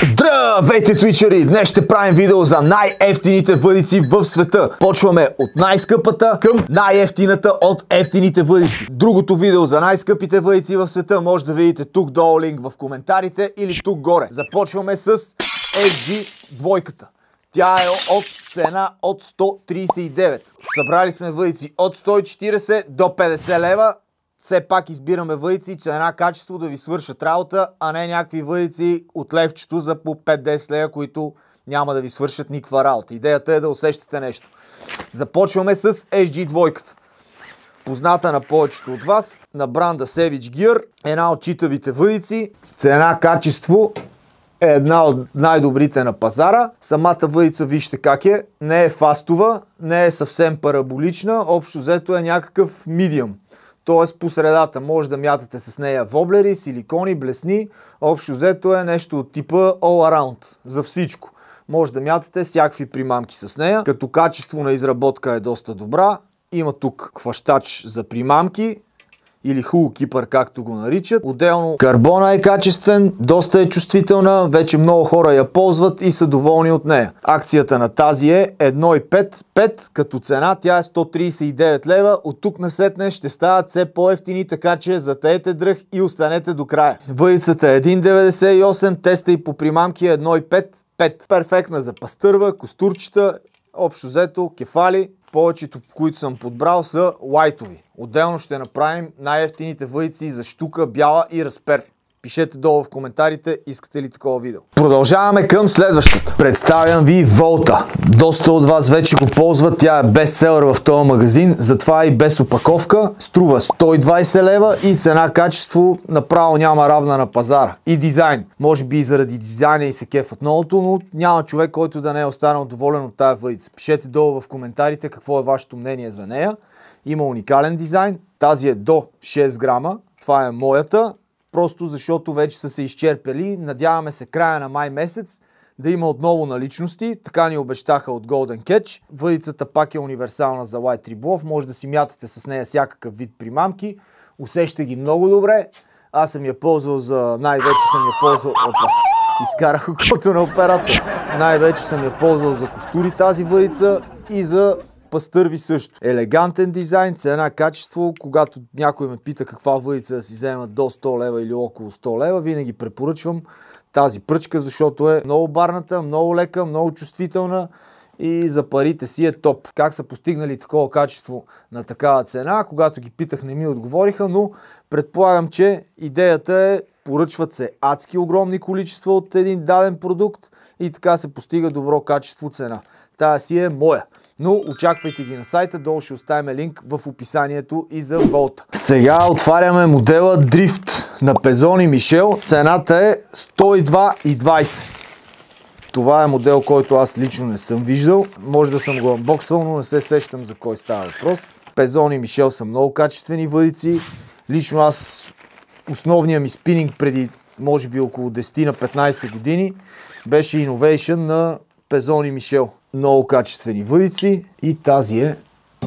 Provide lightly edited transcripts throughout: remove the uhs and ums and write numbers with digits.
Здравейте, твичери! Днес ще правим видео за най-ефтините въдици в света. Почваме от най-скъпата към най-ефтината от ефтините въдици. Другото видео за най-скъпите въдици в света може да видите тук долу линк в коментарите или тук горе. Започваме с SG двойката. Тя е от цена от 139. Събрали сме въдици от 140 до 50 лева. Все пак избираме въдици, цена, качество да ви свършат работа, а не някакви въдици от левчето за по 5-10 лева, които няма да ви свършат никаква работа. Идеята е да усещате нещо. Започваме с SG двойката. Позната на повечето от вас, на бранда Savage Gear, една от читавите въдици. Цена, качество е една от най-добрите на пазара. Самата въдица вижте как е. Не е фастова, не е съвсем параболична, общо взето е някакъв медиум. Т.е. по средата може да мятате с нея воблери, силикони, блесни. Общо взето е нещо от типа all around за всичко. Може да мятате всякакви примамки с нея. Като качество на изработка е доста добра. Има тук хващач за примамки или хулкипър, както го наричат. Отделно карбона е качествен, доста е чувствителна, вече много хора я ползват и са доволни от нея. Акцията на тази е 1,5, като цена тя е 139 лева. От тук насетне ще стават все по-ефтини, така че затеете дръх и останете до края. Въдицата е 1,98, теста и по примамки е 1,5. Перфектна за пастърва, костурчета, общо взето кефали. Повечето, които съм подбрал, са лайтови. Отделно ще направим най-ефтините въдици за щука, бяла и разпер. Пишете долу в коментарите, искате ли такова видео. Продължаваме към следващата. Представям ви Волта. Доста от вас вече го ползват, тя е бестселър в този магазин, затова и без опаковка. Струва 120 лева и цена-качество направо няма равна на пазара. И дизайн. Може би и заради дизайна и се кефът новото, но няма човек, който да не е останал доволен от тая въдица. Пишете долу в коментарите какво е вашето мнение за нея. Има уникален дизайн. Тази е до 6 грама. Това е моята. Просто защото вече са се изчерпали. Надяваме се края на май месец да има отново наличности. Така ни обещаха от Golden Catch. Въдицата пак е универсална за лайт риболов. Може да си мятате с нея всякакъв вид примамки. Усеща ги много добре. Аз съм я ползвал за... Най-вече съм я ползвал... Опа! Изкарах окото на оператор. Най-вече съм я ползвал за костури тази въдица и за пастърви също. Елегантен дизайн, цена, качество. Когато някой ме пита каква въдица да си взема до 100 лева или около 100 лева, винаги препоръчвам тази пръчка, защото е много барната, много лека, много чувствителна и за парите си е топ. Как са постигнали такова качество на такава цена? Когато ги питах, не ми отговориха, но предполагам, че идеята е поръчват се адски огромни количества от един даден продукт и така се постига добро качество цена. Тая си е моя. Но очаквайте ги на сайта, долу ще оставим линк в описанието и за Волта. Сега отваряме модела Drift на Pezon и Michel. Цената е 102,20. Това е модел, който аз лично не съм виждал. Може да съм го анбоксвал, но не се сещам за кой става въпрос. Pezon и Michel са много качествени въдици. Лично аз основният ми спининг преди може би около 10 на 15 години беше Innovation на Pezon и Michel. Много качествени въдици и тази е...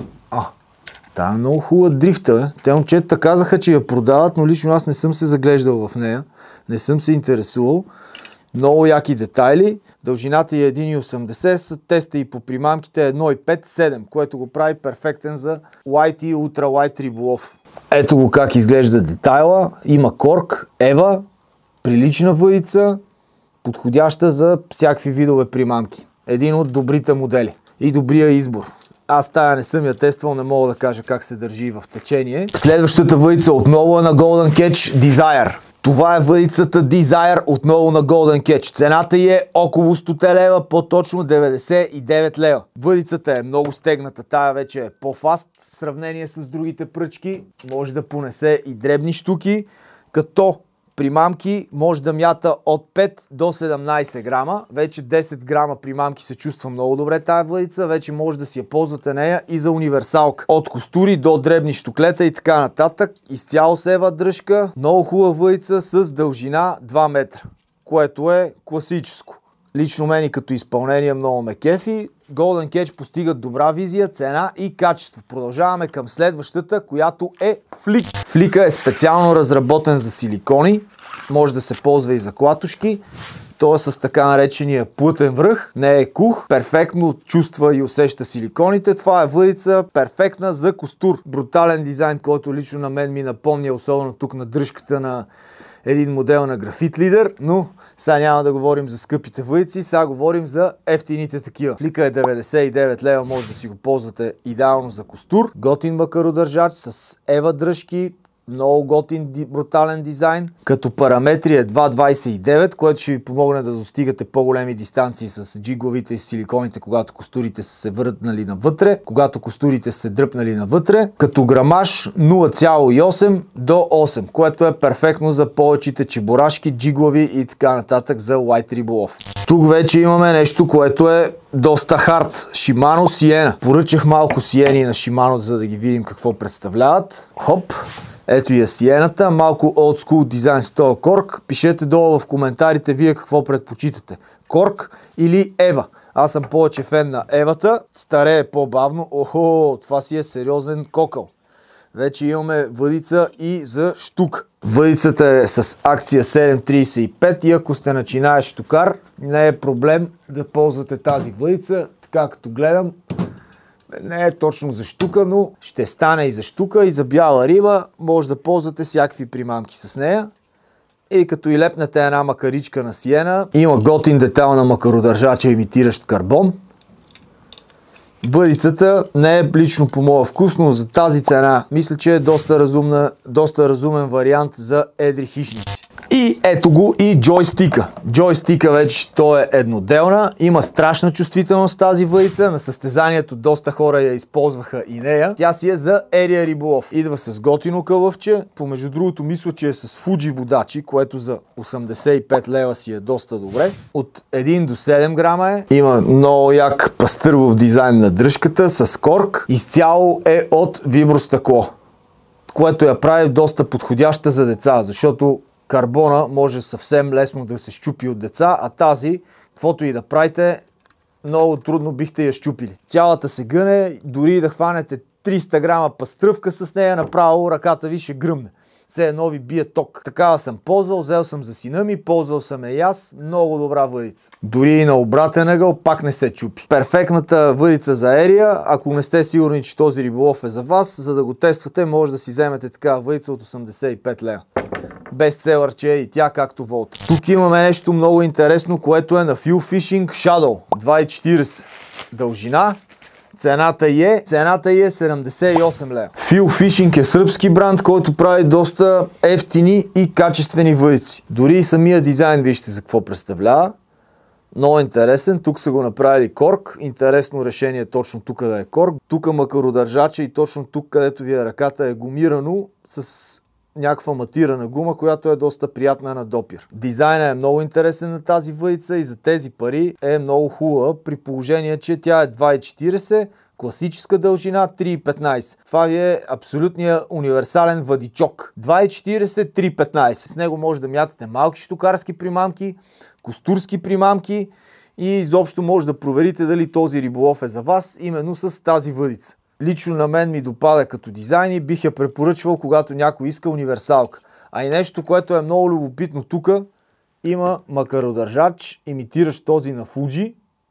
Тая е много хубава дрифта. Те момчета казаха, че я продават, но лично аз не съм се заглеждал в нея. Не съм се интересувал. Много яки детайли. Дължината е 1,80 с теста и по примамките 1,5-7, което го прави перфектен за лайт и ултралайт риболов. Ето го как изглежда детайла. Има корк, ева, прилична въдица, подходяща за всякакви видове примамки. Един от добрите модели и добрия избор. Аз тая не съм я тествал, не мога да кажа как се държи в течение. Следващата въдица отново е на Golden Catch Desire. Това е въдицата Desire отново на Golden Catch. Цената й е около 100 лева, по-точно 99 лева. Въдицата е много стегната, тая вече е по-фаст в сравнение с другите пръчки. Може да понесе и дребни щуки, като примамки може да мята от 5 до 17 грама. Вече 10 грама примамки се чувства много добре тая въдица. Вече може да си я ползвате нея и за универсалка. От костури до дребни щуклета и така нататък. Изцяло сева дръжка. Много хубава въдица с дължина 2 метра, което е класическо. Лично мен и като изпълнение много ме кефи. Golden Catch постигат добра визия, цена и качество. Продължаваме към следващата, която е Флик. Флика е специално разработен за силикони. Може да се ползва и за клатушки. То е с така наречения плътен връх, не е кух, перфектно чувства и усеща силиконите. Това е въдица перфектна за костур. Брутален дизайн, който лично на мен ми напомня, особено тук на дръжката на един модел на Graphite Leader, но сега няма да говорим за скъпите въдици, сега говорим за ефтините такива. Плика е 99 лева, може да си го ползвате идеално за костур. Готин макародържач с ева дръжки, много готин брутален дизайн. Като параметри е 2.29, което ще ви помогне да достигате по-големи дистанции с джигловите и силиконите, когато костурите са се върнали навътре, когато костурите са се дръпнали навътре. Като грамаж 0.8 до 8, което е перфектно за повечето чебурашки, джиглови и така нататък за лайт риболов. Тук вече имаме нещо, което е доста хард. Shimano Sienna. Поръчах малко сиени на Shimano, за да ги видим какво представляват. Хоп! Ето и е сиената, малко old school дизайн с този корк. Пишете долу в коментарите вие какво предпочитате. Корк или ева. Аз съм повече фен на евата, старее по-бавно. Охо, това си е сериозен кокъл. Вече имаме въдица и за штук. Въдицата е с акция 7.35 и ако сте начинаещ штукар, не е проблем да ползвате тази въдица. Така като гледам, не е точно за штука, но ще стане и за штука, и за бяла риба. Може да ползвате всякакви примамки с нея. И като и лепнете една макаричка на сиена, има готин детайл на макародържача, имитиращ карбон. Въдицата не е лично по моя вкус, но за тази цена мисля, че е доста разумен вариант за едри хищници. И ето го и джойстика. Джойстика вече то е едноделна. Има страшна чувствителност тази въдица. На състезанието доста хора я използваха и нея. Тя си е за ерия риболов. Идва с готино кълъвче. Помежду другото мисля, че е с Fuji водачи, което за 85 лева си е доста добре. От 1 до 7 грама е. Има много як пастървов дизайн на дръжката с корк. Изцяло е от вибростъкло, което я прави доста подходяща за деца, защото карбона може съвсем лесно да се счупи от деца, а тази, каквото и да правите, много трудно бихте я счупили. Цялата се гъне, дори да хванете 300 грама пастръвка с нея, направо ръката ви ще гръмне. Все едно ви бие ток. Такава съм ползвал, взел съм за сина ми, ползвал съм и аз, много добра въдица. Дори и на обратен ъгъл пак не се чупи. Перфектната въдица за ерия, ако не сте сигурни, че този риболов е за вас, за да го тествате, може да си вземете такава въдица от 85 лева. Бестселърче и тя както волта. Тук имаме нещо много интересно, което е на Feel Fishing Shadow 2.40 дължина. Цената е 78 лева. Feel Fishing е сръбски бранд, който прави доста ефтини и качествени въдици. Дори и самия дизайн вижте за какво представлява. Много интересен. Тук са го направили корк. Интересно решение точно тук да е корк. Тук макародържача и точно тук, където ви е ръката, е гумирано с някаква матирана гума, която е доста приятна на допир. Дизайнът е много интересен на тази въдица и за тези пари е много хубава, при положение, че тя е 2.40, класическа дължина 3.15. Това ви е абсолютния универсален въдичок. 2.40, 3.15. С него може да мятате малки щукарски примамки, костурски примамки и изобщо може да проверите дали този риболов е за вас именно с тази въдица. Лично на мен ми допада като дизайн и бих я препоръчвал, когато някой иска универсалка. А и нещо, което е много любопитно тук, има макародържач, имитиращ този на Fuji.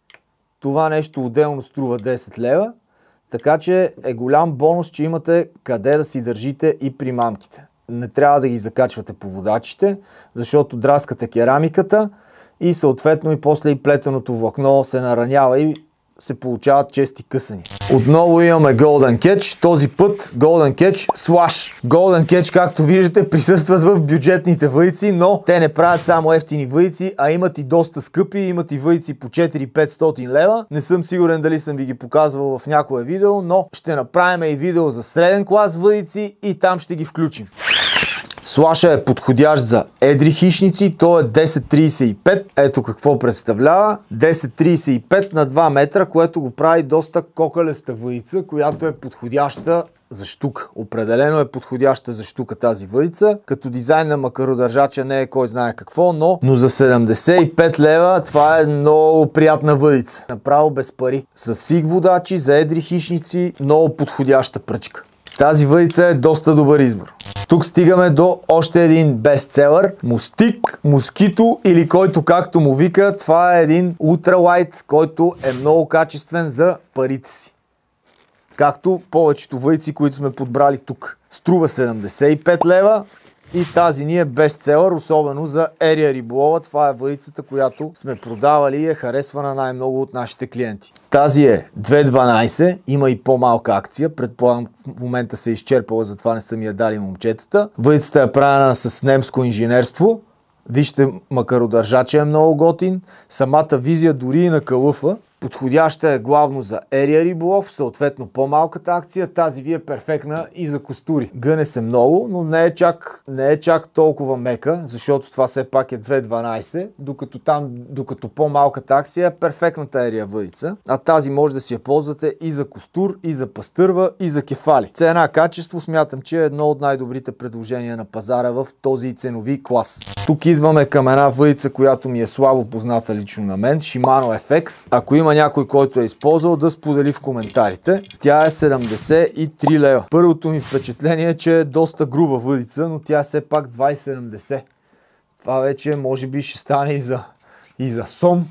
Това нещо отделно струва 10 лева, така че е голям бонус, че имате къде да си държите и примамките. Не трябва да ги закачвате по водачите, защото драскате керамиката и съответно и после и плетеното влакно се наранява и се получават чести късани. Отново имаме Golden Catch, този път Golden Catch Slash. Golden Catch, както виждате, присъстват в бюджетните въдици, но те не правят само ефтини въдици, а имат и доста скъпи, имат и въдици по 400-500 лева. Не съм сигурен дали съм ви ги показвал в някое видео, но ще направим и видео за среден клас въдици и там ще ги включим. Слаша е подходящ за едри хищници, то е 10.35, ето какво представлява, 10.35 на 2 метра, което го прави доста кокалеста въдица, която е подходяща за штука. Определено е подходяща за штука тази въдица, като дизайн на макародържача не е кой знае какво, но за 75 лева това е много приятна въдица. Направо без пари. С сиг водачи, за едри хищници, много подходяща пръчка. Тази въдица е доста добър избор. Тук стигаме до още един бестселър. Мустик, москито или който както му вика. Това е един ултралайт, който е много качествен за парите си. Както повечето въдици, които сме подбрали тук. Струва 75 лева. И тази ни е бестселър, особено за Ерия риболова. Това е въдицата, която сме продавали и е харесвана най-много от нашите клиенти. Тази е 2,12, има и по-малка акция. Предполагам, в момента се е изчерпала, затова не са ми я дали момчетата. Въдицата е правена с немско инженерство. Вижте, макародържача е много готин. Самата визия дори и на калъфа. Подходяща е главно за Ерия риболов, съответно по-малката акция. Тази ви е перфектна и за костури. Гъне се много, но не е чак толкова мека, защото това все пак е 2,12, докато по-малката акция е перфектната Ерия въдица. А тази може да си я ползвате и за костур, и за пастърва, и за кефали. Цена-качество смятам, че е едно от най-добрите предложения на пазара в този ценови клас. Тук идваме към една въдица, която ми е слабо позната лично на мен. Shimano FX. Ако има някой, който е използвал, да сподели в коментарите. Тя е 73 лева. Първото ми впечатление е, че е доста груба въдица, но тя е все пак 2,70. Това вече може би ще стане и за сом.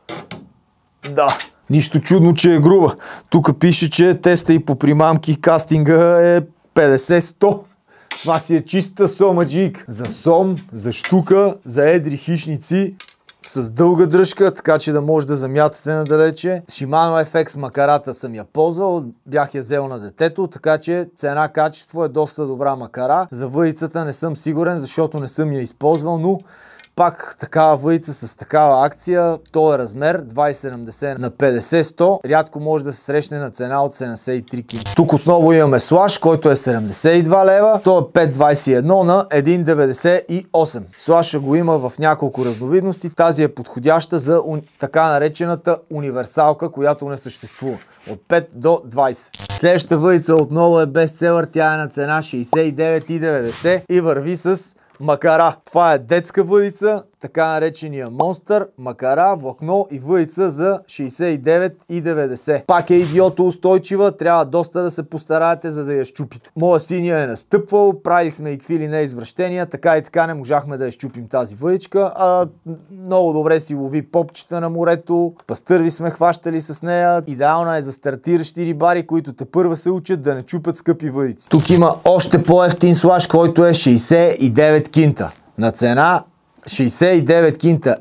Да. Нищо чудно, че е груба. Тук пише, че теста и по примамки кастинга е 50-100. Това си е чиста сомаджик. За сом, за щука, за едри хищници. С дълга дръжка, така че да може да замятате надалече. Shimano FX макарата съм я ползвал, бях я взел на детето, така че цена-качество е доста добра макара. За въдицата не съм сигурен, защото не съм я използвал, но пак такава въдица с такава акция, то е размер 2,70 на 50-100. Рядко може да се срещне на цена от 73 кг. Тук отново имаме слаш, който е 72 лева. То е 5,21 на 1,98. Слаша го има в няколко разновидности. Тази е подходяща за така наречената универсалка, която не съществува. От 5 до 20. Следващата въдица отново е бестселър. Тя е на цена 69,90 и върви с макара. Това е детска въдица, така наречения монстър, макара, влакно и въдица за 69,90. Пак е идиото устойчива, трябва доста да се постараете, за да я щупите. Моя син я е настъпвал, правили сме и какви ли не извращения, така и така не можахме да я щупим тази въдичка, а много добре си лови попчета на морето, пастърви сме хващали с нея, идеална е за стартиращи рибари, които тепърва се учат да не чупят скъпи въдици. Тук има още по-евтин слаш, който е 69 кинта. На цена 69 кинта,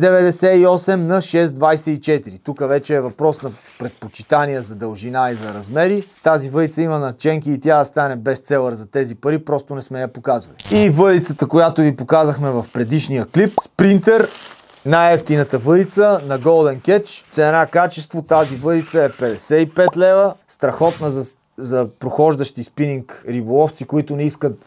1,98 на 6,24. Тук вече е въпрос на предпочитания за дължина и за размери. Тази въдица има наченки и тя да стане бестселър за тези пари, просто не сме я показвали. И въдицата, която ви показахме в предишния клип, Спринтер, най-евтината въдица на Golden Catch. Цена-качество, тази въдица е 55 лева. Страхотна за прохождащи спининг риболовци, които не искат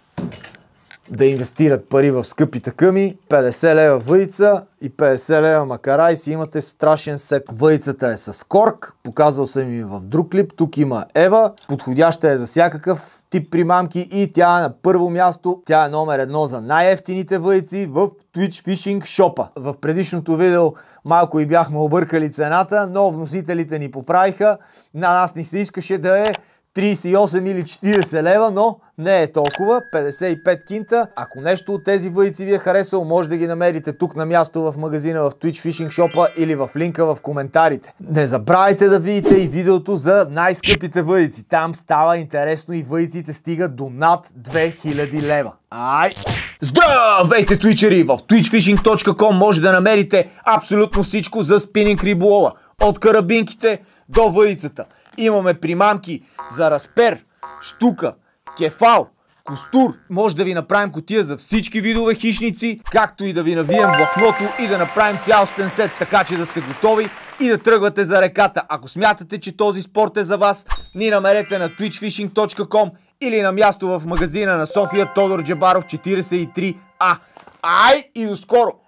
да инвестират пари в скъпи такъми. 50 лева въдица и 50 лева макара и си имате страшен сет. Въдицата е с корк, показал съм и в друг клип. Тук има Ева, подходяща е за всякакъв тип примамки и тя е на първо място. Тя е номер 1 за най-евтините въдици в Twitch Fishing Shop. В предишното видео малко и бяхме объркали цената, но вносителите ни поправиха. На нас ни се искаше да е 38 или 40 лева, но не е толкова. 55 кинта. Ако нещо от тези въдици ви е харесало, може да ги намерите тук на място в магазина в Twitch Fishing Shop или в линка в коментарите. Не забравяйте да видите и видеото за най-скъпите въдици. Там става интересно и въдиците стигат до над 2000 лева. Ай! Здравейте, твичери! В twitchfishing.com може да намерите абсолютно всичко за спининг риболова. От карабинките до въдицата. Имаме примамки за разпер, щука, кефал, костур. Може да ви направим кутия за всички видове хищници, както и да ви навием влакното и да направим цялостен сет, така че да сте готови и да тръгвате за реката. Ако смятате, че този спорт е за вас, ни намерете на twitchfishing.com или на място в магазина на София Тодор Джабаров 43А. Ай и до скоро!